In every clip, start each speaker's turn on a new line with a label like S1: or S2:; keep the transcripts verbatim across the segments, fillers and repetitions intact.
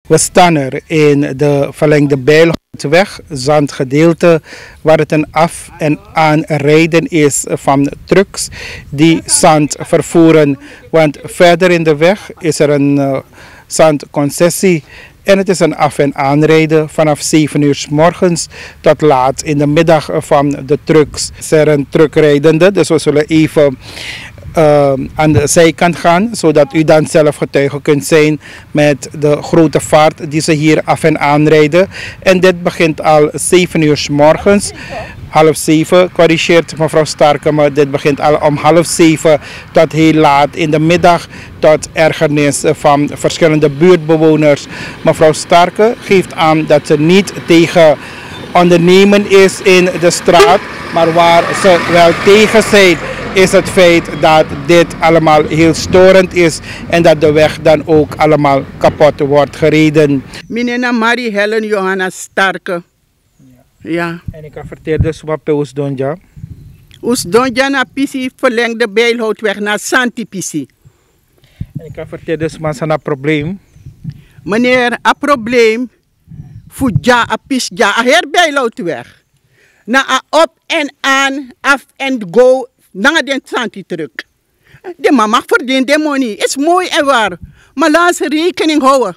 S1: We staan er in de verlengde Bijlhoutweg, zandgedeelte, waar het een af- en aanrijden is van trucks die zand vervoeren. Want verder in de weg is er een uh, zandconcessie. En het is een af- en aanrijden vanaf zeven uur 's morgens tot laat in de middag van de trucks. Is er een truckrijdende, dus we zullen even uh, aan de zijkant gaan, zodat u dan zelf getuige kunt zijn met de grote vaart die ze hier af- en aanrijden. En dit begint al zeven uur 's morgens. Half zeven, corrigeert mevrouw Starkema, dit begint al om half zeven tot heel laat in de middag, tot ergernis van verschillende buurtbewoners. Mevrouw Starke geeft aan dat ze niet tegen ondernemen is in de straat, maar waar ze wel tegen zijn is het feit dat dit allemaal heel storend is en dat de weg dan ook allemaal kapot wordt gereden.
S2: Meneer Marie Helen Johanna Starke. Ja.
S1: En ik vertel dus wat bij ons doen, ja.
S2: Ons donja na Pisi verlengde Bijlhoutweg naar Santi Pisi.
S1: En ik vertel dus maar een probleem.
S2: Meneer, een probleem voor ja, a pis ja, a her Bijlhoutweg. Na a op en aan, af en go, na den Santi truck. De man mag verdienen de money, is mooi en waar. Maar laat ze rekening houden.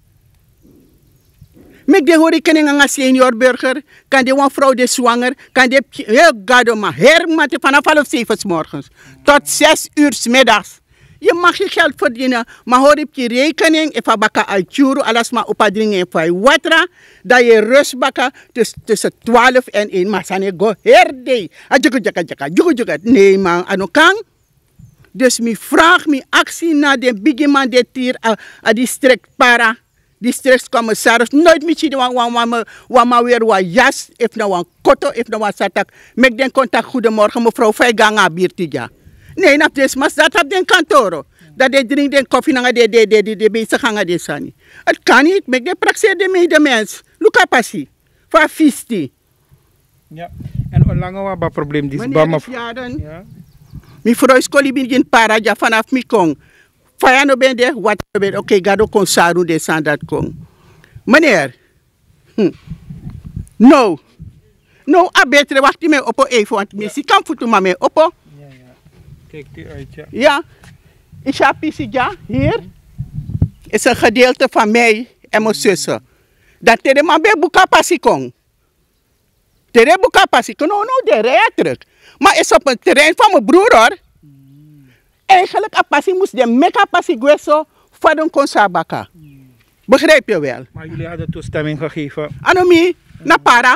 S2: Met de rekening aan een senior burger, kan de een vrouw de zwanger, kan de heel gado maar hermatten vanaf half zeven 's morgens tot zes uur 's middags. Je mag je geld verdienen, maar hoor op je rekening, if baka uitjuru, alles maar opadringen van watra, dat je rust baka tussen twaalf en één, maar sane go herde. Adjuku jaka jaka, juku jaka, nee man, ano kan. Dus mi vraag mi actie naar de bigiman de tier a district para. Districtscommissaris, nooit meer zien wat maar weer wat jas, of nou een koto, of nou een satak. Met den contact, goedemorgen mevrouw, vijf gangen biertija. Nee, dat is maar dat op den kantoor. Dat de drink den koffie naar de de de de de bezig gangen de sani. Het kan niet, met de praxis de medemens. Luka passie, van fisti.
S1: Ja, en hoe lang was het probleem?
S2: Meneer is jaren. Ja. Mijn vrouw is kolibin in Paraja vanaf Mikong. Fayano ben de, wat ben oké, okay, gado kon saru de sandat kon. Meneer, hm. no, no, a betere wacht me oppo even, want me si kan voeten maar me oppo.
S1: Ja, ja, kijk die uit, ja.
S2: Ja, ik heb ja, hier is een gedeelte van mij en mijn zussen. Dat tere maar bij boeka passie kon. Tere boeka passie kon, no, no, de rijtruk. Maar is op een terrein van mijn broer hoor. Eigenlijk a passie moest de meka passie gueso voor een konsabaka. Begrijp je wel?
S1: Maar jullie hadden toestemming gegeven.
S2: Anomie, na para.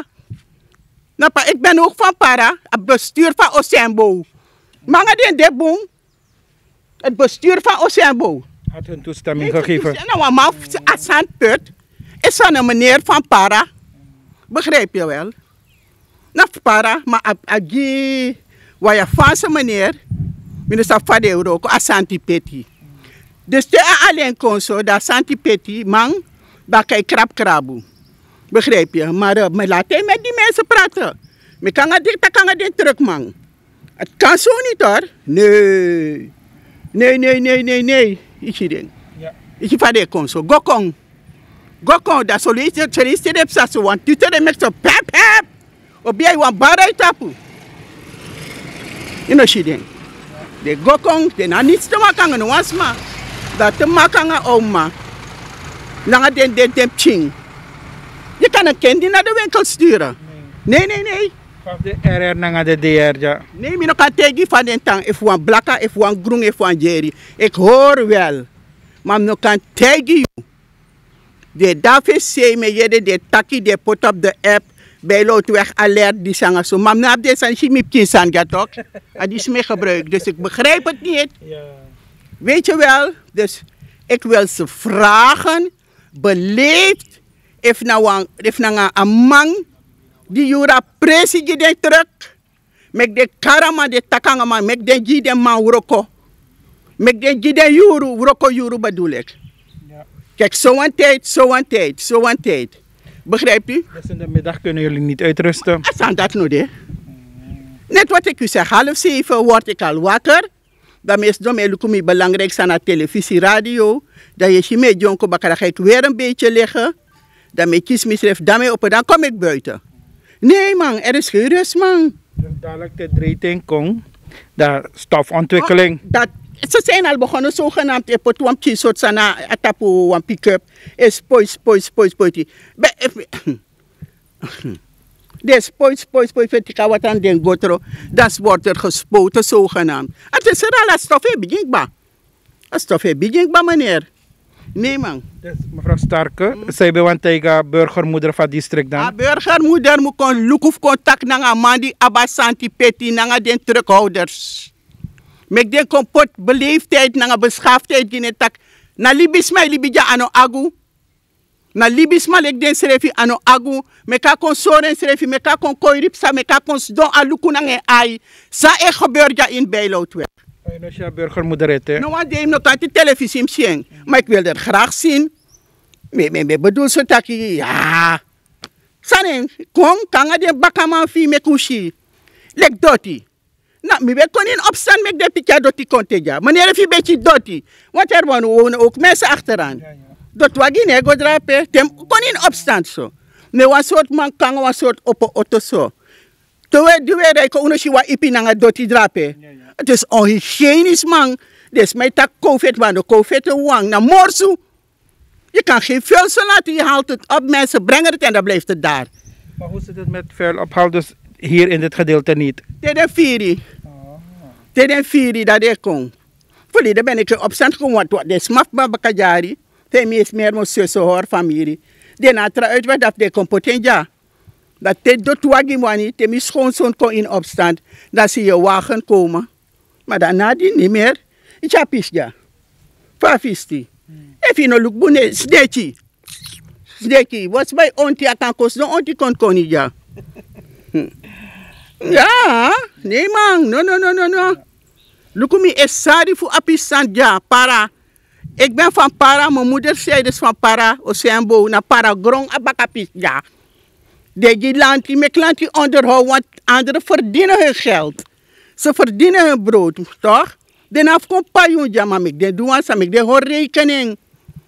S2: Na pa, ik ben ook van para, het bestuur van Oceanbo. Manga den de boom, het bestuur van Oceanbo.
S1: Had hun toestemming gegeven.
S2: Nou, maar als handput is van een meneer van para. Begrijp je wel? Na para, maar agi, waar je van zijn meneer. Minister Fade Euroko a Santi Peti. Dus de alleen kon zo dat Santi Peti man bakay krab krabu. Begrijp je? Maar uh, me laat hij met die mensen praten. Me kan het dit, kan het dit terug man. Het kan zo niet hoor. Nee. Nee, nee, nee, nee, nee. Ik zie het.
S1: Ja.
S2: Ik zie Fade kon zo. Go kong. Go kong. Dat solliciteert, solliciteert op zo. Want tu te met zo pep pep. Op jij wan barai tapu. Je know zie het. De gokong, de na niets te maken no wasma. Dat te maken oma. Lange den den den ching. Je kan een kind naar de winkel sturen. Nee, nee, nee.
S1: Van de R R naar de D R, ja.
S2: Nee, ik kan tegen van den tang. If one blakka, if one groen, if one jerry. Ik hoor wel. Maar ik kan tegen you. De daffe zei me jede de taki de pot op de app. Bijlhoutweg alert die zanger zo. Maar na deze zijn ze niet kinsan gaat toch? Dat is mee gebruikt. Dus ik begrijp het niet.
S1: Ja.
S2: Weet je wel? Dus ik wil ze vragen, beleefd, if nou if nou een man die jura president terug, met de karama de takanga man, met de jide man uroko, met de jide juru uroko juru bedoel ik. Ja. Kijk, zo'n tijd, zo'n tijd, zo'n tijd. Begrijp u?
S1: Dus in de middag kunnen jullie niet uitrusten?
S2: Als aan dat nu de. Net wat ik u zeg, half zeven word ik al wakker. Dat is daarmee lukt belangrijk zijn naar televisie, radio. Dat je je mee jonko bakara ga ik weer een beetje liggen. Daarmee kies misref, daarmee op en dan kom ik buiten. Nee man, er is geen rust man.
S1: Dus dadelijk de rating komt, de stofontwikkeling.
S2: Oh, dat, ze zijn al begonnen zogenaamd, je pot een piece soort sana, atapu een pick-up. Is poi, poi, poi, poi. Dus poi, poi, poi, poi, wat aan den gotro, dat wordt er gespoten zogenaamd. Het is er al een stofje beginkbaar. Een stofje beginkbaar meneer. Nee man.
S1: Dus mevrouw Starke, hmm. zij bent tegen burgermoeder van het district dan?
S2: A burgermoeder moet kon lukuf contact nanga mandi abasanti peti nanga den terughouders. Mek den kompot beleefdheid nanga beschaafdheid gine tak. Na libisma libija ano agu. Na libisma lek den serefi ano agu. Meka kon soren serefi, meka kon koiripsa, meka kon don aluku nanga ai. Sa e gebeurt ja in Bijloutweg.
S1: Als je burgermoeder hebt, hè?
S2: Nou, wat deed nog aan de televisie zien. Maar ik wil dat graag zien. Ik bedoel zo dat je, ja. Sanen, kom, kan je de bakaman fi me kushi. Lek doti. Nou, ik ben kon in opstand met de pitja doti konte ja. Meneer heeft een beetje doti. Want er wonen ook mensen achteraan. Dat wagin ego drapen. Tem kon in opstand zo. Me was soort man kan was soort op auto zo. Toen we dat ik ook nog ipi nanga doti drapen. Het is onhygiënisch man. Dus met dat COVID, want de COVID is wang. Na morsu. Je kan geen vuil zo laten. Je haalt het op, mensen brengen het en dan blijft het daar.
S1: Maar hoe zit het met vuil ophalen? Dus hier in dit gedeelte niet?
S2: Tegen vier. Tegen vier dat ik kom. Verleden ben ik op stand gekomen. Wat de smaf babakajari. Tegen mij is meer mijn zus hoor familie. De natra uit wat dat de compotenja. Dat te doet wagi wani. Te mijn schoonzoon kon in opstand. Dan zie je wagen komen. Maar daarna die niet meer. Ik heb iets ja. Fafisti. If you no look bune sneki. Sneki. What's my auntie akan kost no auntie kon kon ja. Ja, nee man. No no no no no. Look me is sorry voor apisant ja para. Ik ben van para, mijn moeder zei dus van para, Oceanbo, na para grong abakapis ja. De land die met land die onderhouden, want anderen verdienen hun geld. Ze verdienen hun brood, toch? Den afkomt pajoen, ja, maar ik denk, doe aan samen, ik denk, hoor rekening.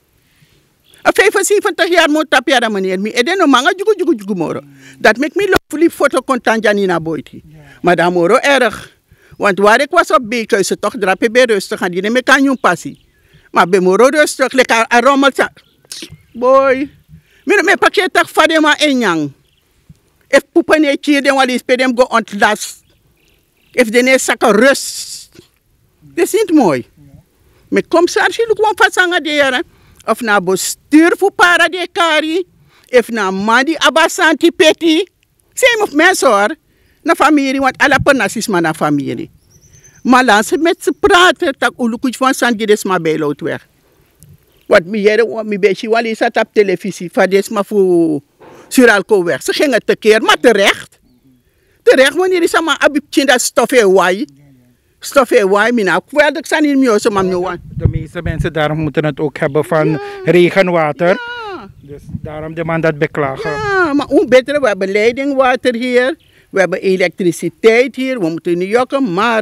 S2: A vijfenzeventig jaar moet op jaren, meneer. Ik denk, no manga, jugu, jugu, jugu, moro. Dat maakt me lopen foto contant, Janina Boyti. Maar dat moro erg. Want waar ik was op Beekhuizen, toch drapen bij rustig, en die neem ik aan je passie. Maar bij moro rustig, lekker een rommel, boy. Miro me pakje tak fade ma enyang. If poepene hier den wali spedem go ontlast. If de ne saka rust. Dat is niet mooi. Me kom sarsi lu kwam fasanga de yara. Of na bestuur voor para de kari. If na madi abasanti peti. Same of mensen hoor. Na familie, want alle penasisma na familie. Maar laat ze met ze praten. Tak ulukuj van Sangides ma Bijloutweg. Wat mi jere, wat mi beetje wali zat op televisie. Fades ma voor Suralco weg. Ze gingen tekeer, maar terecht. Terecht, wanneer is allemaal abibtje dat stofje waai. Stofje waai, mina. Wel, ik sta niet meer zo, maar
S1: de meeste mensen daarom moeten het ook hebben van ja. regenwater.
S2: Ja.
S1: Dus daarom de man dat beklagen.
S2: Ja, maar hoe beter, we hebben leidingwater hier. We hebben elektriciteit hier. We moeten niet jokken, maar...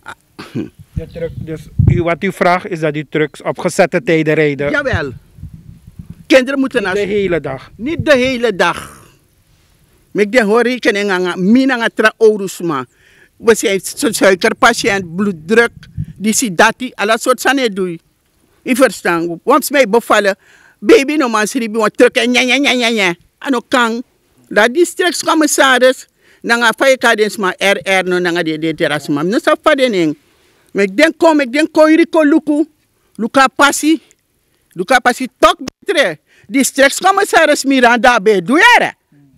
S1: De truck, dus u, wat u vraagt is dat die trucks op gezette tijden rijden?
S2: Jawel. Kinderen moeten
S1: naar... Niet de hele dag?
S2: Niet de hele dag. Ik denk hoor rekening aan mina tra orusma. We zijn suikerpatiënt, bloeddruk, die sidati, alle soort zaken doe. Ik verstaan. Want mij bevallen, baby no man sribi want truck en ja ja ja ja ja. En ook kan. Dat districtscommissaris, nanga faye kadens ma R R no nanga de de terrasma. No sa fadening. Maar ik denk kom, ik denk koiriko luku, luka passi, luka passi tok betre. Districtscommissaris Miranda be doere.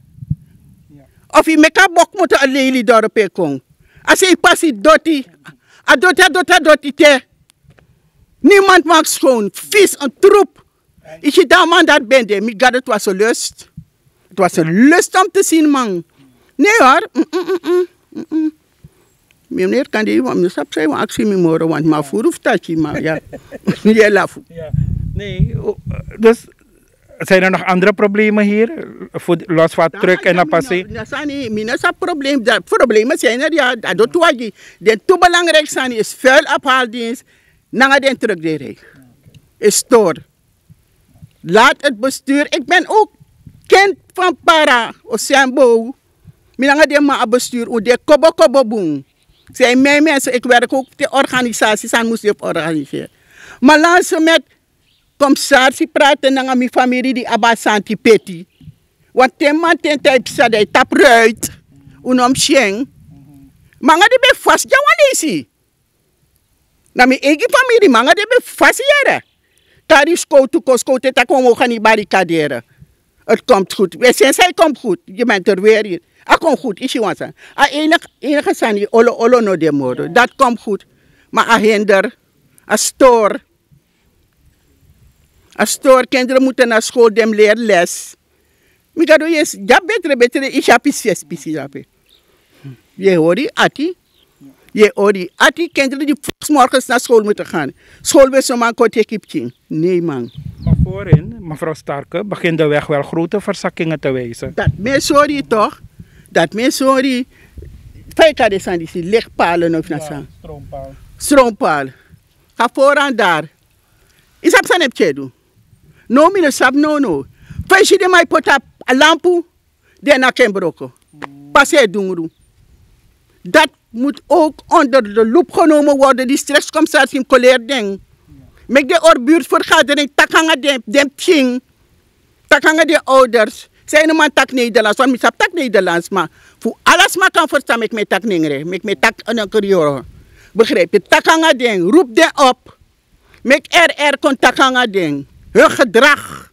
S2: Of je meka bok moet een lely dorp komen. Als je passi doti, a doti a doti a doti te. Niemand maakt schoon, vis, een troep. Ik je daar man dat bende, mi gade het was een lust. Het was een lust om te zien man. Nee hoor. Mm -mm -mm -mm -mm. Meneer kan die want ik zei want ik zie me morgen want maar voor hoeft dat je maar ja. Je laf.
S1: Ja. Nee, dus zijn er nog andere problemen hier? Voor, los van truck en apassie?
S2: Dat is niet een probleem. De problemen zijn er, ja. Dat doet wat. De te belangrijkste is vuil afhaaldienst. Na de truck de rij. Is stoor. Laat het bestuur. Ik ben ook kind van para. Oceanbo. Minanga de ma bestuur. O de kobo kobo boom. Zijn mijn mensen. Ik werk ook de organisaties aan moest je organiseren. Maar laat ze met commissaris praten naar mijn familie die abasanti peti. Want ten man ten tijd zei tap ruit. Unom sheng. Manga de be vast jawanesi. Na mijn eigen familie manga de be vast jaren. Tari scout to scout het kon we gaan niet barricaderen. Het komt goed. We zijn zij komt goed. Je bent er weer hier. Het komt goed. Is je wat zeggen? A enige enige zijn die olo olo no de moro. Dat komt goed. Maar a hinder, a stoor. A stoor kinderen moeten naar school dem leer les. Mi ga do yes, ja betere betere is ja pis pis ja pe. Je hoort ati. Je hoort ati kinderen die morgens naar school moeten gaan. School wil zo maar kort ekipje. Nee man.
S1: Maar voorin, mevrouw Starke, begint de weg wel grote verzakkingen te wijzen.
S2: Dat me sorry toch? Dat me sorry. Vijf jaar zijn die lichtpalen of niet zo.
S1: Stroompaal.
S2: Stroompaal. Ga vooraan daar. Is dat zijn heb doen? No mi no sab no no. Vijf jaar mij pot a lampu, de na ken broko. Passe dungru. Dat moet ook onder de loep genomen worden. Die stresscommissaris in colère ding. Met de oorbuurtvergadering takanga de dem ting. Takanga de ouders. Zijn er man tak Nederlands, want ik heb tak Nederlands, maar voor alles maar kan verstaan met mijn tak ningere, met mijn tak een kurior. Begrijp je? Takanga ding, roep de op. Met R R kon takanga ding. Hun gedrag.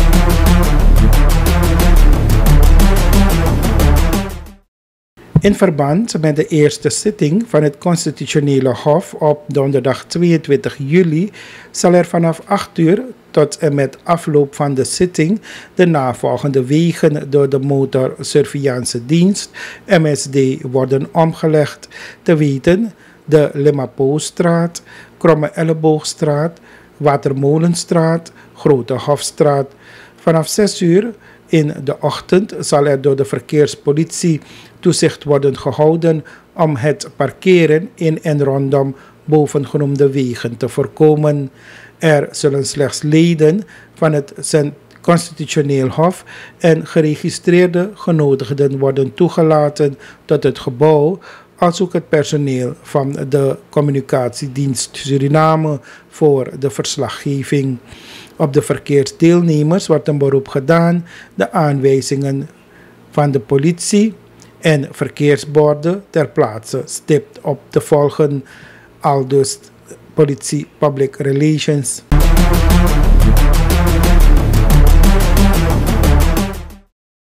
S1: In verband met de eerste zitting van het Constitutionele Hof op donderdag tweeëntwintig juli zal er vanaf acht uur tot en met afloop van de zitting de navolgende wegen door de Motorsurveillance Dienst M S D worden omgelegd, te weten de Limapostraat, Kromme Elleboogstraat, Watermolenstraat, Grote Hofstraat. Vanaf zes uur in de ochtend zal er door de verkeerspolitie toezicht worden gehouden om het parkeren in en rondom bovengenoemde wegen te voorkomen. Er zullen slechts leden van het Constitutioneel Hof en geregistreerde genodigden worden toegelaten tot het gebouw, als ook het personeel van de Communicatiedienst Suriname voor de verslaggeving. Op de verkeersdeelnemers wordt een beroep gedaan de aanwijzingen van de politie en verkeersborden ter plaatse stipt op te volgen, aldus politie Public Relations.